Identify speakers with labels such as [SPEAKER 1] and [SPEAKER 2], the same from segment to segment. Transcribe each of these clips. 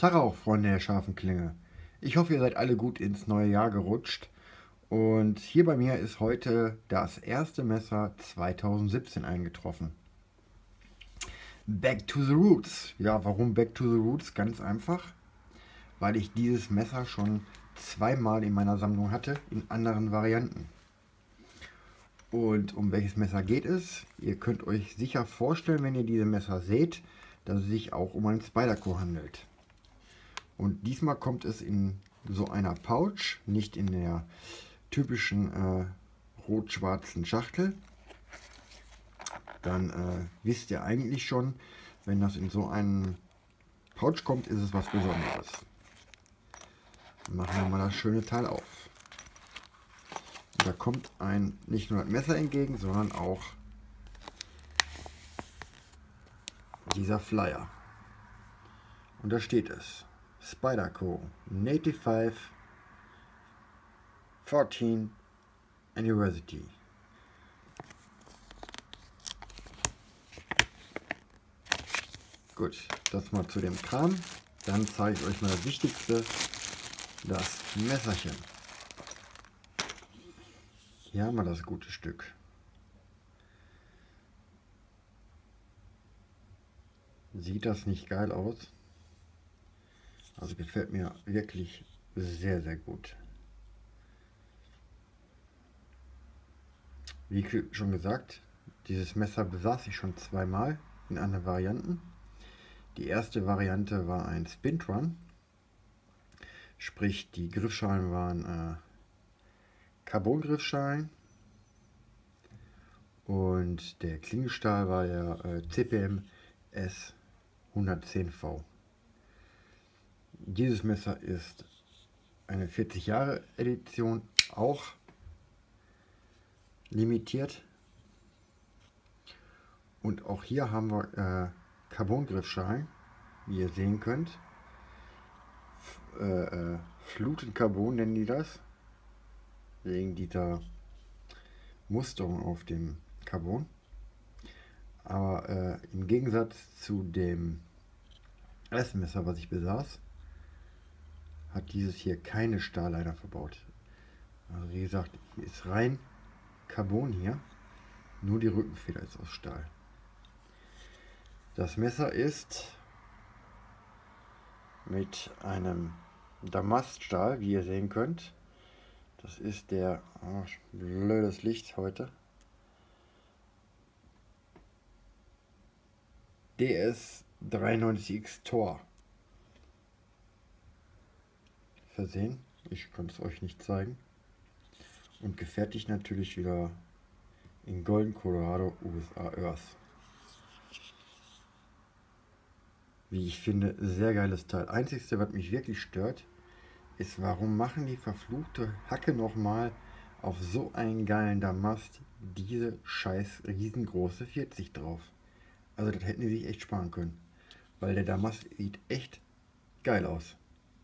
[SPEAKER 1] Tag auch, Freunde der scharfen Klinge. Ich hoffe, ihr seid alle gut ins neue Jahr gerutscht. Und hier bei mir ist heute das erste Messer 2017 eingetroffen. Back to the Roots. Ja, warum Back to the Roots? Ganz einfach, weil ich dieses Messer schon zweimal in meiner Sammlung hatte, in anderen Varianten. Und um welches Messer geht es? Ihr könnt euch sicher vorstellen, wenn ihr diese Messer seht, dass es sich auch um ein Spyderco handelt. Und diesmal kommt es in so einer Pouch, nicht in der typischen rot-schwarzen Schachtel. Dann wisst ihr eigentlich schon, wenn das in so einen Pouch kommt, ist es was Besonderes. Dann machen wir mal das schöne Teil auf. Und da kommt nicht nur das Messer entgegen, sondern auch dieser Flyer. Und da steht es: Spyderco Native 5 14th Anniversary. Gut, das mal zu dem Kram. Dann zeige ich euch mal das Wichtigste, das Messerchen. Hier haben wir das gute Stück. Sieht das nicht geil aus? Also gefällt mir wirklich sehr, sehr gut. Wie schon gesagt, dieses Messer besaß ich schon zweimal in anderen Varianten. Die erste Variante war ein Spintrun, sprich die Griffschalen waren Carbon-Griffschalen und der Klingenstahl war der CPM S110V. Dieses Messer ist eine 40 Jahre Edition, auch limitiert. Und auch hier haben wir Carbon-Griffschalen, wie ihr sehen könnt. Flutencarbon nennen die das, wegen dieser Musterung auf dem Carbon. Aber im Gegensatz zu dem ersten Messer, was ich besaß, hat dieses hier keine Stahlleiter verbaut. Also wie gesagt, ist rein Carbon hier, nur die Rückenfeder ist aus Stahl. Das Messer ist mit einem Damaststahl, wie ihr sehen könnt. Das ist der, blödes Licht heute, DS93X Tor versehen. Ich kann es euch nicht zeigen. Und gefertigt natürlich wieder in Golden, Colorado, USA Earth. Wie ich finde, sehr geiles Teil. Einzigste, was mich wirklich stört, ist, warum machen die verfluchte Hacke nochmal auf so einen geilen Damast diese scheiß riesengroße 40 drauf. Also das hätten die sich echt sparen können. Weil der Damast sieht echt geil aus.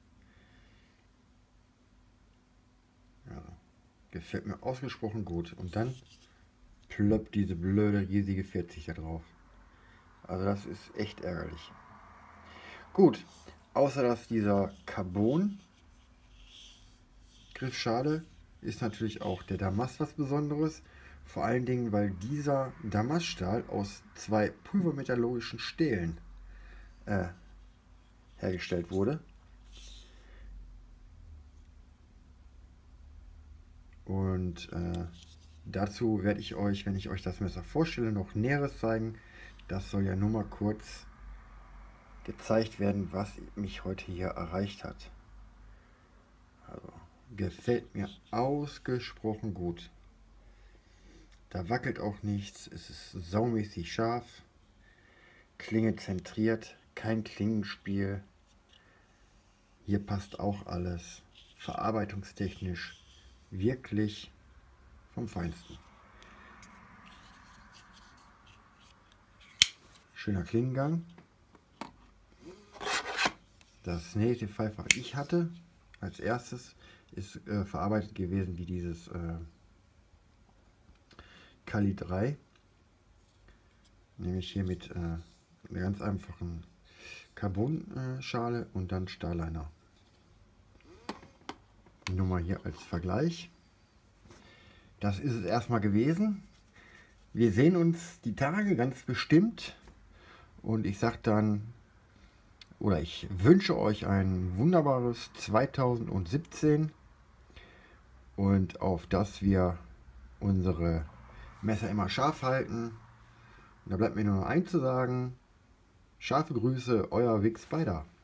[SPEAKER 1] Ja, gefällt mir ausgesprochen gut. Und dann plöppt diese blöde riesige 40 da drauf. Also das ist echt ärgerlich. Gut, außer dass dieser Carbon Griffschale ist natürlich auch der Damast was Besonderes. Vor allen Dingen, weil dieser Damaststahl aus zwei pulvermetallurgischen Stählen hergestellt wurde. Und dazu werde ich euch, wenn ich euch das Messer vorstelle, noch Näheres zeigen. Das soll ja nur mal kurz gezeigt werden, was mich heute hier erreicht hat. Also, gefällt mir ausgesprochen gut. Da wackelt auch nichts, es ist saumäßig scharf, Klinge zentriert, kein Klingenspiel. Hier passt auch alles. Verarbeitungstechnisch wirklich vom Feinsten. Schöner Klingengang. Das Native 5, was ich hatte, als erstes, ist verarbeitet gewesen wie dieses Kali 3. Nämlich hier mit einer ganz einfachen Carbonschale und dann Starliner. Nur mal hier als Vergleich. Das ist es erstmal gewesen. Wir sehen uns die Tage ganz bestimmt und ich sage dann, oder ich wünsche euch ein wunderbares 2017 und auf das wir unsere Messer immer scharf halten. Und da bleibt mir nur noch eins zu sagen: Scharfe Grüße, euer Vic Spider.